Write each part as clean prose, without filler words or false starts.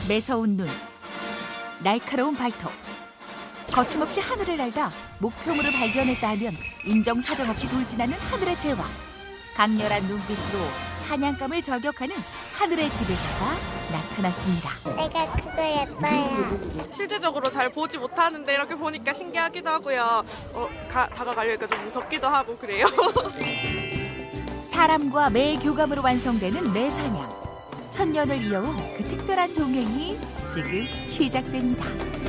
매서운 눈, 날카로운 발톱. 거침없이 하늘을 날다 목표물을 발견했다 하면 인정사정 없이 돌진하는 하늘의 제왕. 강렬한 눈빛으로 사냥감을 저격하는 하늘의 지배자가 나타났습니다. 제가 그거 예뻐요. 실질적으로 잘 보지 못하는데 이렇게 보니까 신기하기도 하고요. 다가가려니까 좀 무섭기도 하고 그래요. 사람과 매의 교감으로 완성되는 매사냥. 천년을 이어온 그 특별한 동행이 지금 시작됩니다.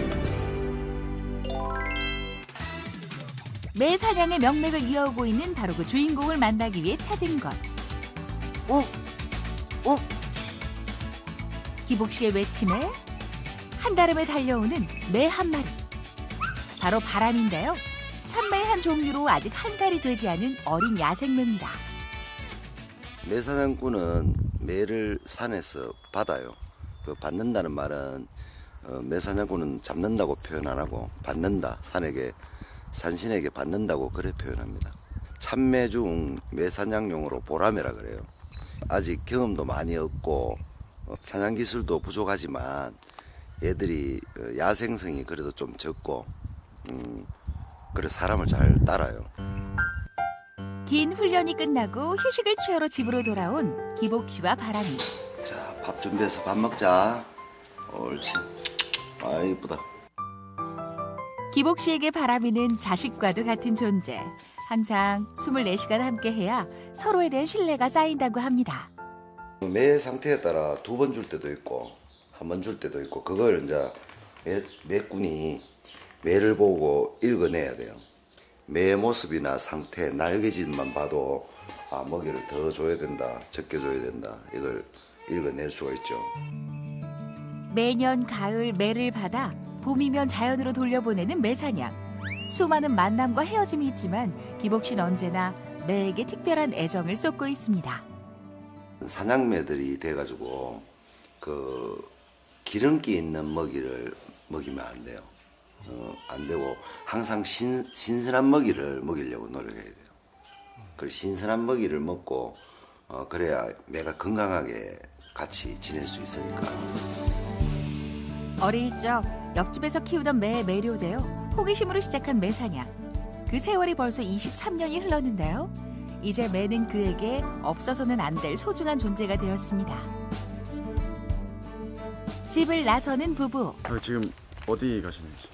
매사냥의 명맥을 이어오고 있는 바로 그 주인공을 만나기 위해 찾은 것. 기복 씨의 외침에 한달음에 달려오는 매 한 마리. 바로 바람인데요. 참매의 한 종류로 아직 한 살이 되지 않은 어린 야생매입니다. 매사냥꾼은 매를 산에서 받아요. 그 받는다는 말은 매사냥꾼은 잡는다고 표현 안 하고 받는다. 산신에게 받는다고 그래 표현합니다. 참매 중 매사냥용으로 보라매라 그래요. 아직 경험도 많이 없고 사냥 기술도 부족하지만 얘들이 야생성이 그래도 좀 적고 그래 사람을 잘 따라요. 긴 훈련이 끝나고 휴식을 취하러 집으로 돌아온 기복 씨와 바람이. 자, 밥 준비해서 밥 먹자. 옳지. 아, 이쁘다. 기복 씨에게 바람이는 자식과도 같은 존재. 항상 24시간 함께해야 서로에 대한 신뢰가 쌓인다고 합니다. 매 상태에 따라 2번 줄 때도 있고 1번 줄 때도 있고 그걸 이제 매꾼이 매를 보고 읽어내야 돼요. 매의 모습이나 상태, 날개짓만 봐도 먹이를 더 줘야 된다, 적게 줘야 된다 이걸 읽어낼 수가 있죠. 매년 가을 매를 받아 봄이면 자연으로 돌려보내는 매사냥. 수많은 만남과 헤어짐이 있지만 기복 씨는 언제나 매에게 특별한 애정을 쏟고 있습니다. 사냥매들이 돼가지고 그 기름기 있는 먹이를 먹이면 안 돼요. 안 되고 항상 신선한 먹이를 먹이려고 노력해야 돼요. 그 신선한 먹이를 먹고 그래야 매가 건강하게 같이 지낼 수 있으니까. 어릴 적 옆집에서 키우던 매에 매료되어 호기심으로 시작한 매사냥. 그 세월이 벌써 23년이 흘렀는데요. 이제 매는 그에게 없어서는 안 될 소중한 존재가 되었습니다. 집을 나서는 부부. 지금 어디 가시는지?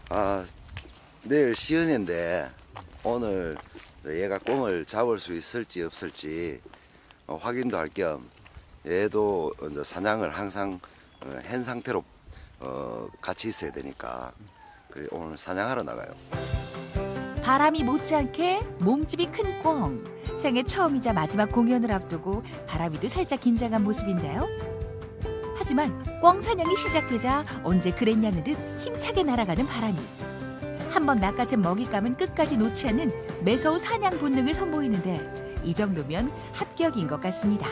내일 시연인데 오늘 얘가 꽁을 잡을 수 있을지 없을지 확인도 할 겸 얘도 이제 사냥을 항상 한 상태로 같이 있어야 되니까 오늘 사냥하러 나가요. 바람이 못지않게 몸집이 큰 꽁. 생애 처음이자 마지막 공연을 앞두고 바람이도 살짝 긴장한 모습인데요. 하지만 꽁 사냥이 시작되자 언제 그랬냐는 듯 힘차게 날아가는 바람이. 한번 낚아챈 먹잇감은 끝까지 놓지 않는 매서운 사냥 본능을 선보이는데 이 정도면 합격인 것 같습니다.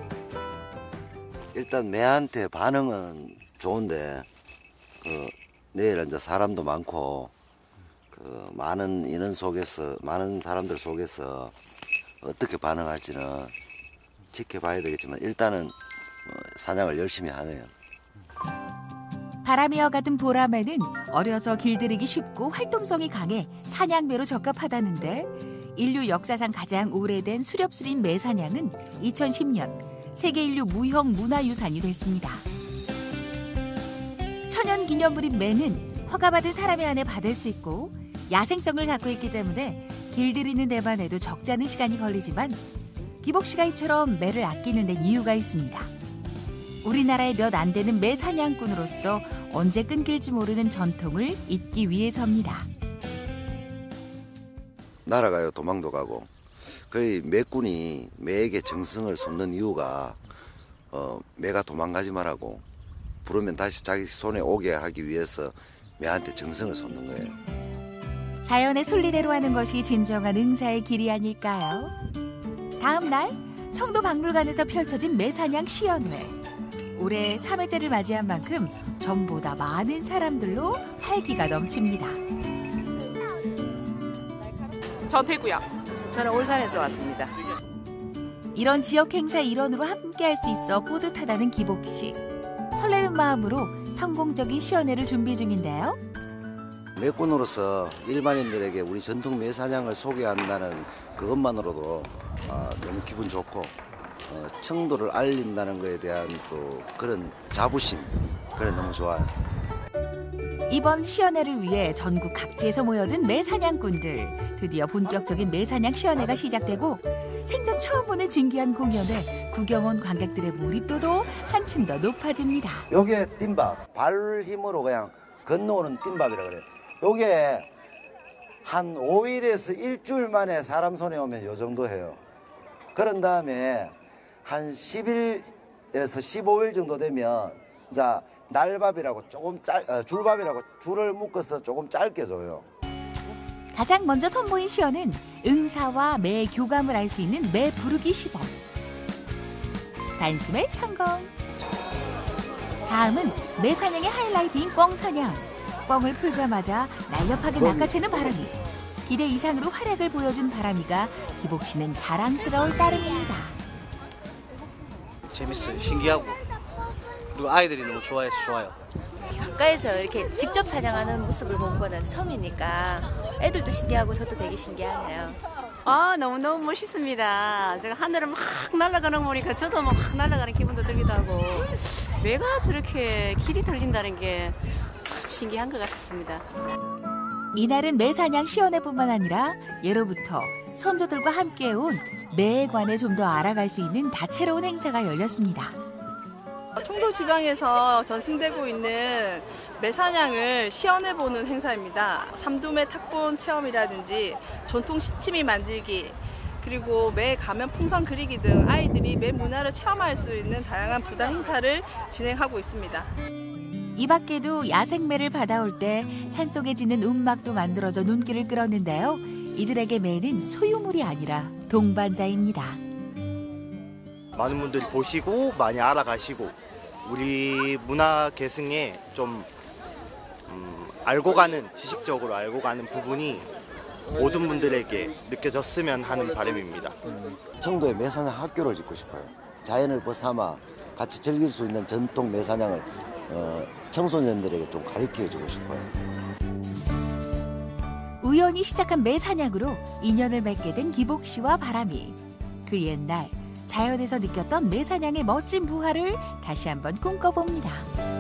일단 매한테 반응은 좋은데 내일 이제 사람도 많고 많은 인원 속에서 많은 사람들 속에서 어떻게 반응할지는 지켜봐야 되겠지만 일단은 사냥을 열심히 하네요. 바람이와 같은 보라매는 어려서 길들이기 쉽고 활동성이 강해 사냥매로 적합하다는데 인류 역사상 가장 오래된 수렵술인 매사냥은 2010년 세계인류 무형 문화유산이 됐습니다. 천연기념물인 매는 허가받은 사람의 안에 받을 수 있고 야생성을 갖고 있기 때문에 길들이는 데만 해도 적지 않은 시간이 걸리지만 기복 씨가 이처럼 매를 아끼는 데는 이유가 있습니다. 우리나라의 몇 안 되는 매 사냥꾼으로서 언제 끊길지 모르는 전통을 잇기 위해서입니다. 날아가요. 도망도 가고. 그 매꾼이 매에게 정성을 쏟는 이유가 매가 도망가지 말라고 부르면 다시 자기 손에 오게 하기 위해서 매한테 정성을 쏟는 거예요. 자연의 순리대로 하는 것이 진정한 응사의 길이 아닐까요? 다음 날 청도박물관에서 펼쳐진 매사냥 시연회. 올해 3회째를 맞이한 만큼 전보다 많은 사람들로 활기가 넘칩니다. 전 대구요. 저는 울산에서 왔습니다. 이런 지역 행사 일원으로 함께할 수 있어 뿌듯하다는 기복 씨. 설레는 설레는 마음으로 성공적인 시연회를 준비 중인데요. 매꾼으로서 일반인들에게 우리 전통 매사냥을 소개한다는 그것만으로도 너무 기분 좋고 청도를 알린다는 것에 대한 또 그런 자부심, 그래 너무 좋아요. 이번 시연회를 위해 전국 각지에서 모여든 매사냥꾼들. 드디어 본격적인 매사냥 시연회가 시작되고 생전 처음 보는 진귀한 공연에 구경 온 관객들의 몰입도도 한층 더 높아집니다. 요게 띵밥, 발 힘으로 그냥 건너오는 띵밥이라 그래요. 요게 한 5일에서 일주일 만에 사람 손에 오면 요 정도 해요. 그런 다음에 한 10일에서 15일 정도 되면 이제 날밥이라고 조금 줄밥이라고 줄을 묶어서 조금 짧게 줘요. 가장 먼저 선보인 시연은 응사와 매 교감을 알 수 있는 매 부르기 시범. 단숨에 성공. 다음은 매사냥의 하이라이트인 꿩사냥. 꿩을 풀자마자 날렵하게 낚아채는 바람이. 기대 이상으로 활약을 보여준 바람이가 기복 씨는 자랑스러울 따름입니다. 재밌어요. 신기하고. 그리고 아이들이 너무 좋아해서 좋아요. 가까이서 이렇게 직접 사냥하는 모습을 본 거는 처음이니까 애들도 신기하고 저도 되게 신기하네요. 너무너무 멋있습니다. 제가 하늘을 막 날아가는 거 보니까 저도 막 날아가는 기분도 들기도 하고 매가 저렇게 길이 들린다는 게 참 신기한 것 같았습니다. 이날은 매사냥 시연회뿐만 아니라 예로부터 선조들과 함께 온 매에 관해 좀 더 알아갈 수 있는 다채로운 행사가 열렸습니다. 청도 지방에서 전승되고 있는 매사냥을 시연해보는 행사입니다. 삼두매 탁본 체험이라든지 전통 시치미 만들기, 그리고 매 가면 풍선 그리기 등 아이들이 매 문화를 체험할 수 있는 다양한 부다 행사를 진행하고 있습니다. 이 밖에도 야생매를 받아올 때 산속에 지는 움막도 만들어져 눈길을 끌었는데요. 이들에게 매는 소유물이 아니라 동반자입니다. 많은 분들이 보시고 많이 알아가시고 우리 문화 계승에 좀 알고 가는, 지식적으로 알고 가는 부분이 모든 분들에게 느껴졌으면 하는 바람입니다. 청도에 매사냥 학교를 짓고 싶어요. 자연을 벗삼아 같이 즐길 수 있는 전통 매사냥을 청소년들에게 좀 가르쳐주고 싶어요. 우연히 시작한 매사냥으로 인연을 맺게 된 기복 씨와 바람이. 그 옛날 자연에서 느꼈던 매사냥의 멋진 부활을 다시 한번 꿈꿔봅니다.